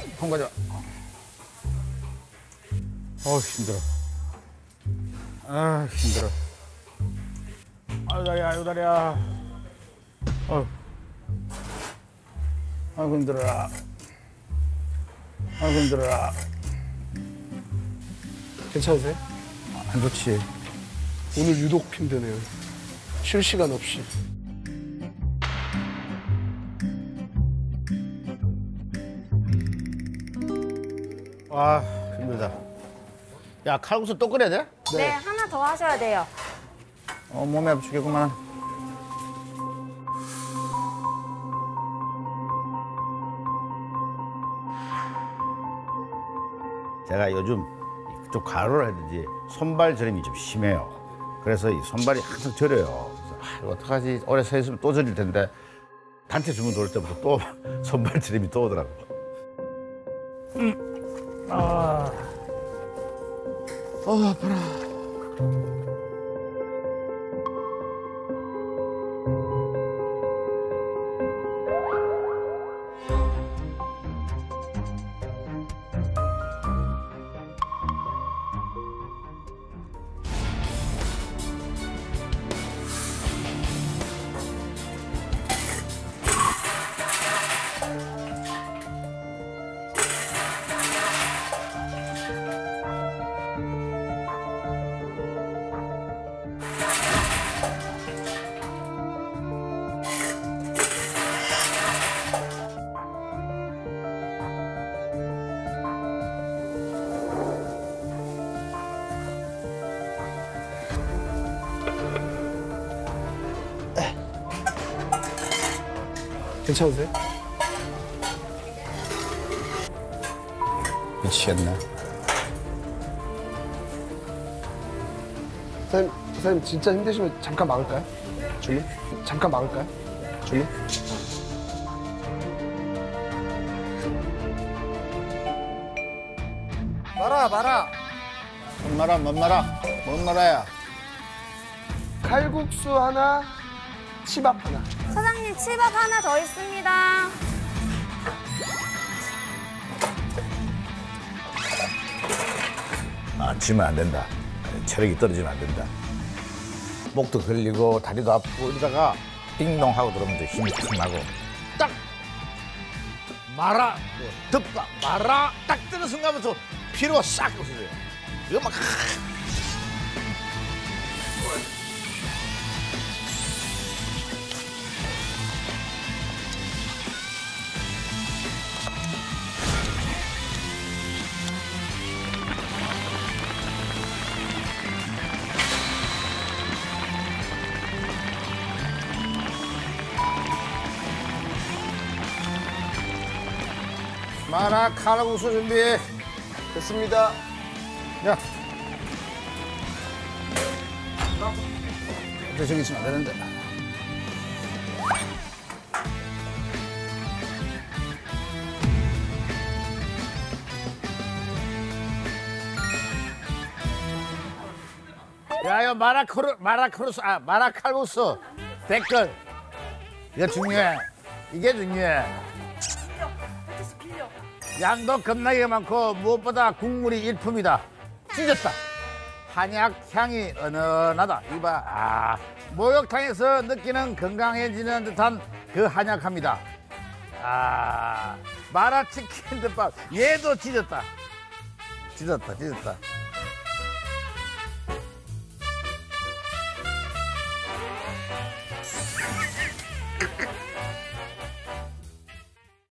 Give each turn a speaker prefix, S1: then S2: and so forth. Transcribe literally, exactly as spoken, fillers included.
S1: 한 가져. 어우, 힘들어. 아, 힘들어. 아유, 다리야, 아유, 다리야. 어휴. 아이고, 힘들어라. 아이고, 힘들어라.
S2: 괜찮으세요?
S1: 안 좋지.
S2: 오늘 유독 힘드네요. 쉴 시간 없이.
S1: 아, 힘들다. 야, 칼국수 또 끓여야 돼?
S3: 네, 하나 더 하셔야 돼요.
S1: 어, 몸에 아프겠구만. 제가 요즘 좀 가로를 해야지 손발 저림이 좀 심해요. 그래서 이 손발이 항상 저려요. 그래서 아, 이거 어떡하지? 오래 서 있으면 또 저릴 텐데 단체 주문 들어올 때부터 또 손발 저림이 또 오더라고. 음. 아, 어, 아파라.
S2: 괜찮으세요?
S1: 미치겠네.
S2: 사장님, 사장님 진짜 힘드시면 잠깐 막을까요? 주문? 잠깐 막을까요? 주문?
S1: 말아, 말아. 뭔 말아, 뭔 말아. 뭔 말아야.
S2: 칼국수 하나, 치밥 하나.
S3: 사장님, 치밥 하나 더 있습니다.
S1: 아, 지면 안 된다. 체력이 떨어지면 안 된다. 목도 걸리고 다리도 아프고 이러다가 띵동 하고 들어오면 또 힘이 탁 나고 딱 말아 덮다 말아 딱 뜨는 순간부터 피로가 싹 없어져요. 이거 막 마라 칼국수 준비.
S2: 됐습니다.
S1: 야. 근데 저기 있으면 안 되는데. 야, 야, 마라크루, 마라크루스, 아, 마라칼국수 댓글. 이거 중요해. 이게 중요해. 양도 겁나게 많고 무엇보다 국물이 일품이다. 찢었다. 한약 향이 은은하다. 이봐, 아, 목욕탕에서 느끼는 건강해지는 듯한 그 한약합니다. 아, 마라치킨 덮밥. 얘도 찢었다. 찢었다, 찢었다.